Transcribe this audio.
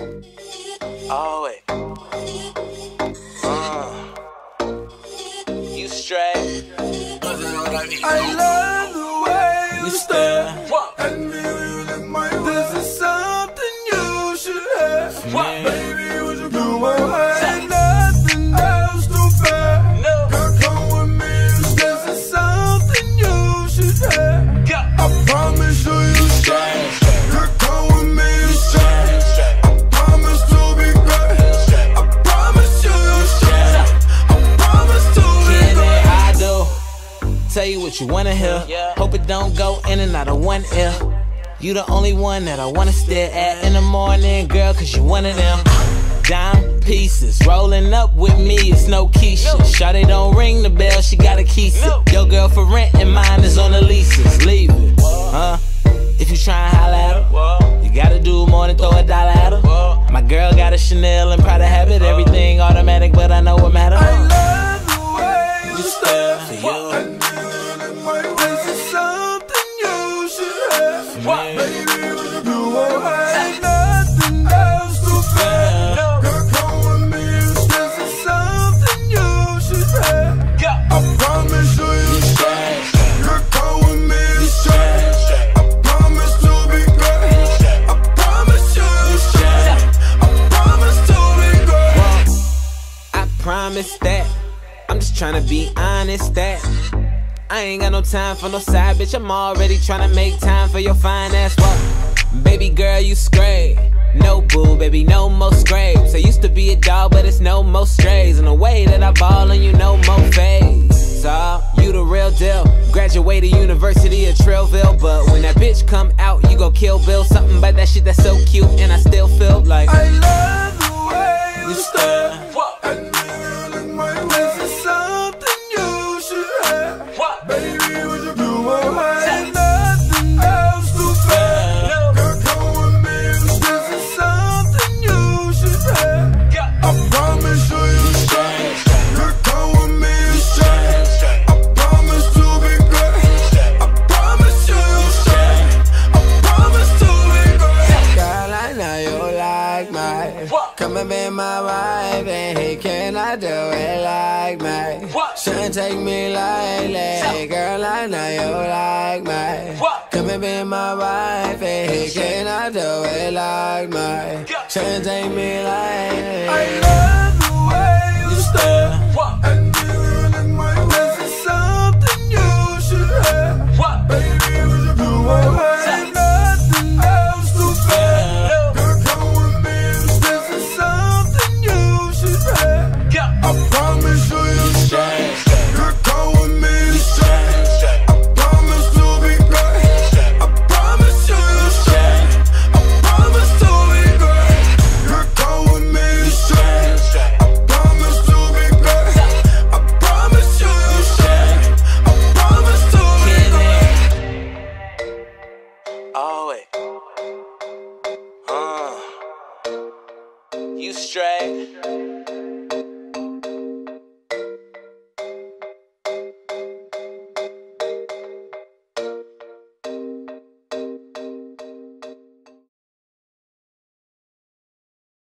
Oh, wait. You straight. I love the way you stare at me with my. This is something you should have. Baby, would you come on? Ain't nothing else to bear. Girl, come with me. This is something you should have. I promise you straight. Girl, come with me straight. I promise to be great. I promise you straight. I promise to be great. I do. Tell you what you wanna hear. Hope it don't go in and out of one ear. You the only one that I wanna stare at in the morning, girl, cause you one of them. Dime pieces, rolling up with me, it's no Keisha. Shawty don't ring the bell, she got a key sit. Your girl for rent and mine is on the leases. Leave it, if you tryna holla at her, you gotta do more than throw a dollar at her. My girl got a Chanel and Prada habit, everything automatic, but I know what matter. I love the way you stare. For you. This is something you should have. Baby, would you do what? Ain't nothing else to bear. Girl, come with me. This is something you should have. I promise you straight. Girl, come with me straight. I promise to be great. I promise you straight. I promise to be great. I promise that. I'm just tryna be honest that I ain't got no time for no side bitch. I'm already tryna make time for your fine ass walk. Baby girl, you scrape. No boo, baby, no more scrapes. I used to be a dog, but it's no more strays. And the way that I ball on you, no more fades. So, you the real deal. Graduated University of Trillville, but when that bitch come out, you gon' kill Bill. Something about that shit that's so cute, and I still feel like I love the way you stare. Baby, would you do what? Ain't nothing else to bear. Girl, come with me. This is something you should have. I promise you straight. Girl, come with me straight. I promise to be great. I promise you straight. I promise to be great. Girl, I know you like me. Come and be my wife, and he cannot do it like me. Shouldn't take me lightly. Girl, I know you like me. Come and be my wife, and he cannot do it like me. Shouldn't take me lightly. I love the way you stare.